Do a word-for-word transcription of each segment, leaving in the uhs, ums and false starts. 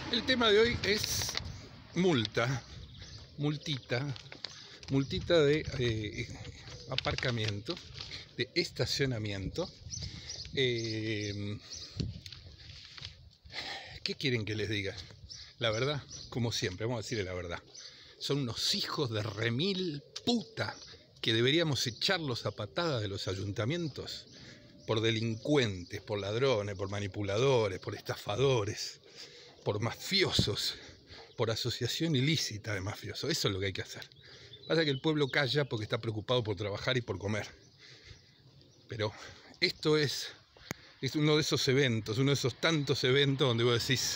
El tema de hoy es multa, multita, multita de eh, aparcamiento, de estacionamiento. Eh, ¿Qué quieren que les diga? La verdad, como siempre, vamos a decirle la verdad. Son unos hijos de remil puta que deberíamos echarlos a patadas de los ayuntamientos por delincuentes, por ladrones, por manipuladores, por estafadores, por mafiosos, por asociación ilícita de mafiosos. Eso es lo que hay que hacer. Pasa que el pueblo calla porque está preocupado por trabajar y por comer. Pero esto es, es uno de esos eventos, uno de esos tantos eventos donde vos decís,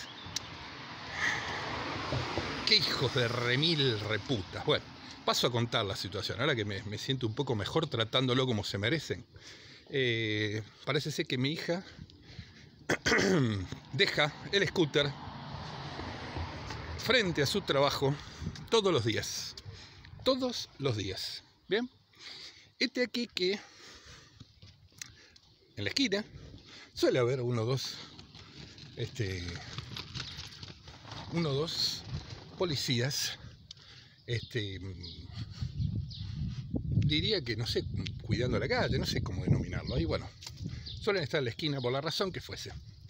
qué hijos de remil reputas. Bueno, paso a contar la situación, ahora que me, me siento un poco mejor tratándolo como se merecen. Eh, parece ser que mi hija deja el scooter frente a su trabajo todos los días. Todos los días. ¿Bien? Este aquí que en la esquina suele haber uno o dos este, uno o dos policías, este, diría que no sé, cuidando la calle, no sé cómo denominarlo. Ahí, bueno, suelen estar en la esquina por la razón que fuese.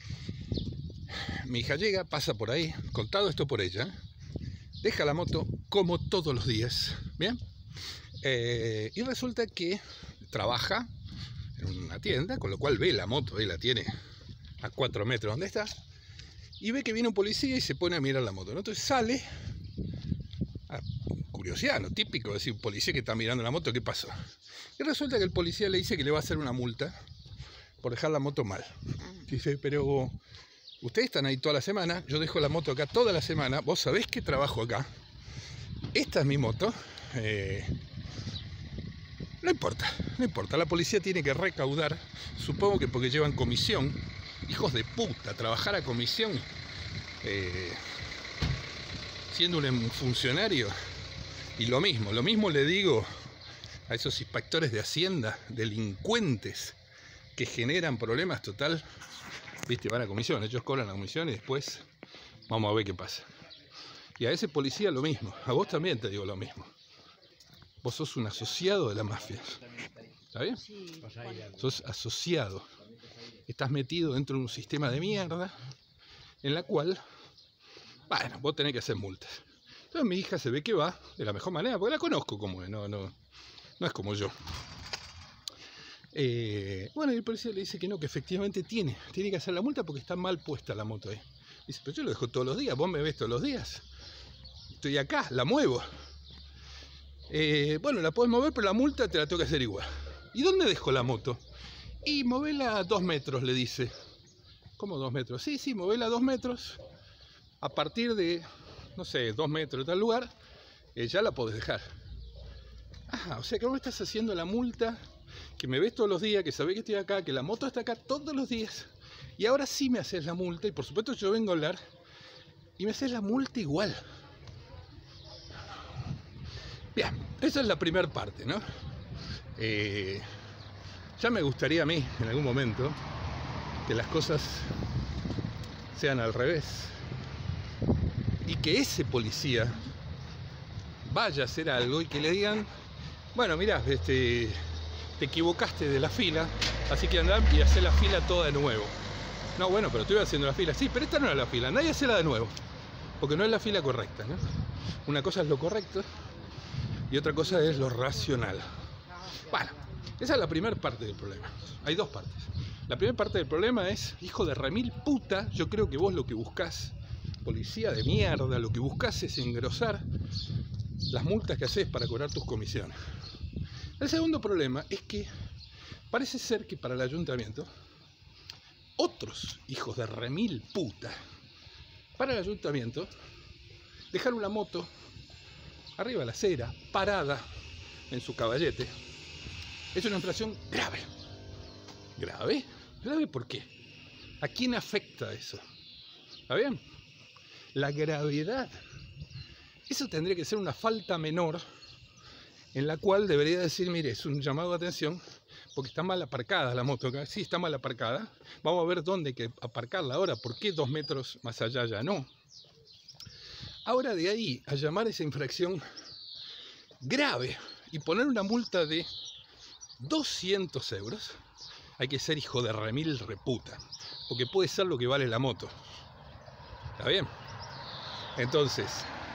Mi hija llega, pasa por ahí, contado esto por ella, deja la moto como todos los días, ¿bien? Eh, y resulta que trabaja en una tienda, con lo cual ve la moto, ahí la tiene a cuatro metros donde está, y ve que viene un policía y se pone a mirar la moto, ¿no? Entonces sale, a curiosidad, ¿no? Típico, es decir, un policía que está mirando la moto, ¿qué pasó? Y resulta que el policía le dice que le va a hacer una multa por dejar la moto mal. Dice, pero ustedes están ahí toda la semana, yo dejo la moto acá toda la semana, vos sabés que trabajo acá, esta es mi moto, eh, no importa, no importa, la policía tiene que recaudar, supongo que porque llevan comisión, hijos de puta, trabajar a comisión, eh, siendo un funcionario, y lo mismo, lo mismo le digo a esos inspectores de Hacienda, delincuentes, que generan problemas total, viste, van a comisión, ellos cobran la comisión y después vamos a ver qué pasa. Y a ese policía lo mismo, a vos también te digo lo mismo. Vos sos un asociado de la mafia, ¿está bien? Sos asociado, estás metido dentro de un sistema de mierda en la cual, bueno, vos tenés que hacer multas. Entonces mi hija se ve que va de la mejor manera, porque la conozco como es, no, no, no es como yo. Eh, bueno, y el policía le dice que no, que efectivamente tiene, tiene que hacer la multa porque está mal puesta la moto ahí. Dice, pero yo lo dejo todos los días, vos me ves todos los días. Estoy acá, la muevo. Eh, bueno, la podés mover, pero la multa te la tengo que hacer igual. ¿Y dónde dejo la moto? Y movela a dos metros, le dice. ¿Cómo dos metros? Sí, sí, movela a dos metros. A partir de, no sé, dos metros de tal lugar, eh, ya la podés dejar. Ah, o sea que vos estás haciendo la multa, que me ves todos los días, que sabés que estoy acá, que la moto está acá todos los días. Y ahora sí me haces la multa, y por supuesto yo vengo a hablar, y me haces la multa igual. Bien, esa es la primera parte, ¿no? Eh, ya me gustaría a mí, en algún momento, que las cosas sean al revés. Y que ese policía vaya a hacer algo y que le digan, bueno, mirá, este, te equivocaste de la fila, así que andá y hacé la fila toda de nuevo. No, bueno, pero estoy haciendo la fila. Sí, pero esta no es la fila, nadie hacela de nuevo, porque no es la fila correcta, ¿no? Una cosa es lo correcto y otra cosa es lo racional. Bueno, esa es la primera parte del problema. Hay dos partes. La primera parte del problema es, hijo de remil puta, yo creo que vos lo que buscás, policía de mierda, lo que buscás es engrosar las multas que haces para cobrar tus comisiones. El segundo problema es que parece ser que para el ayuntamiento, otros hijos de remil puta, para el ayuntamiento, dejar una moto arriba de la acera, parada en su caballete, es una infracción grave. ¿Grave? ¿Grave por qué? ¿A quién afecta eso? ¿Está bien? La gravedad. Eso tendría que ser una falta menor en la cual debería decir, mire, es un llamado de atención porque está mal aparcada la moto acá. Sí, está mal aparcada. Vamos a ver dónde hay que aparcarla ahora. ¿Por qué dos metros más allá ya no? Ahora de ahí a llamar esa infracción grave y poner una multa de doscientos euros, hay que ser hijo de remil reputa, porque puede ser lo que vale la moto. ¿Está bien? Entonces,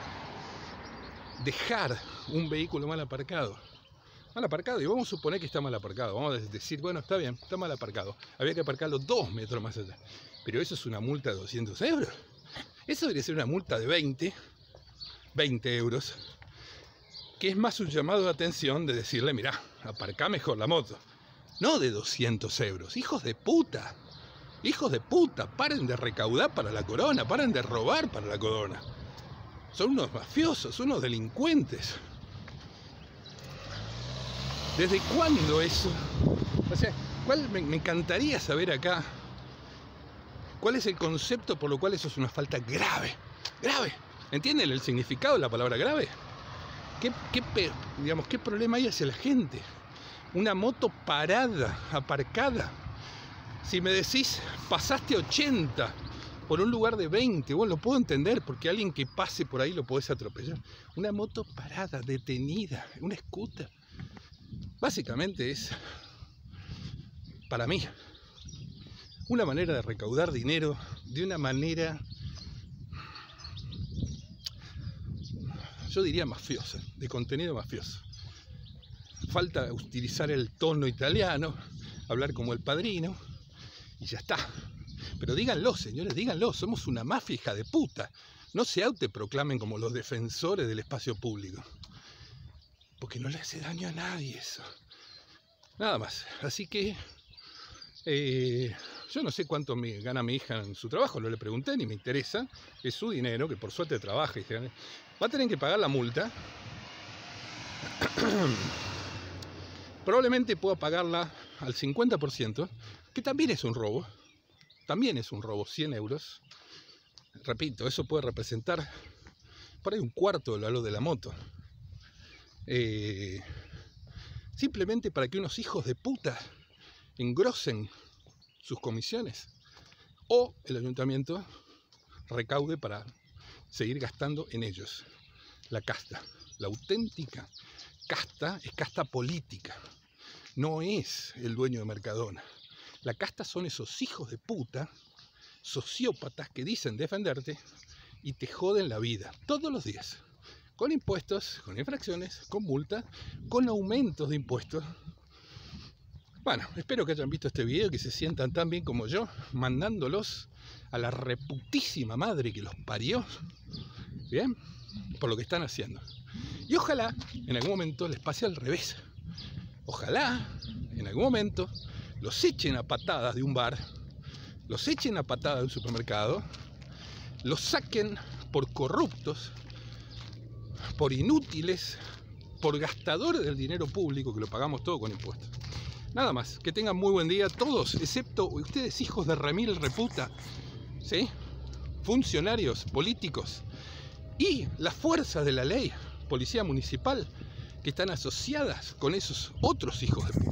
dejar un vehículo mal aparcado, mal aparcado, y vamos a suponer que está mal aparcado, vamos a decir, bueno, está bien, está mal aparcado, había que aparcarlo dos metros más allá, pero eso es una multa de doscientos euros, eso debería ser una multa de veinte, veinte euros, que es más un llamado de atención de decirle, mirá, aparcá mejor la moto, no de doscientos euros, hijos de puta, hijos de puta, paren de recaudar para la corona, paren de robar para la corona. Son unos mafiosos, unos delincuentes. ¿Desde cuándo eso? O sea, ¿cuál, me, me encantaría saber acá cuál es el concepto por lo cual eso es una falta grave. Grave. ¿Entienden el significado de la palabra grave? ¿Qué, qué, digamos, ¿qué problema hay hacia la gente? Una moto parada, aparcada. Si me decís, pasaste ochenta por un lugar de veinte, bueno, lo puedo entender, porque alguien que pase por ahí lo podés atropellar. Una moto parada, detenida, una scooter. Básicamente es, para mí, una manera de recaudar dinero de una manera, yo diría mafiosa, de contenido mafioso. Falta utilizar el tono italiano, hablar como el Padrino, y ya está. Pero díganlo, señores, díganlo, somos una mafia, hija de puta. No se autoproclamen como los defensores del espacio público, porque no le hace daño a nadie eso. Nada más. Así que eh, yo no sé cuánto me gana mi hija en su trabajo, no le pregunté ni me interesa. Es su dinero, que por suerte trabaja y se gana. Va a tener que pagar la multa. Probablemente pueda pagarla al cincuenta por ciento, que también es un robo. También es un robo, cien euros. Repito, eso puede representar por ahí un cuarto del valor de la moto. Eh, simplemente para que unos hijos de puta engrosen sus comisiones. O el ayuntamiento recaude para seguir gastando en ellos. La casta, la auténtica casta es casta política. No es el dueño de Mercadona. La casta son esos hijos de puta, sociópatas que dicen defenderte y te joden la vida todos los días. Con impuestos, con infracciones, con multa, con aumentos de impuestos. Bueno, espero que hayan visto este video y que se sientan tan bien como yo, mandándolos a la reputísima madre que los parió, ¿bien? Por lo que están haciendo. Y ojalá en algún momento les pase al revés. Ojalá en algún momento los echen a patadas de un bar, los echen a patadas de un supermercado, los saquen por corruptos, por inútiles, por gastadores del dinero público, que lo pagamos todo con impuestos. Nada más, que tengan muy buen día todos, excepto ustedes, hijos de remil reputa, ¿sí? Funcionarios políticos y las fuerzas de la ley, policía municipal, que están asociadas con esos otros hijos de puta.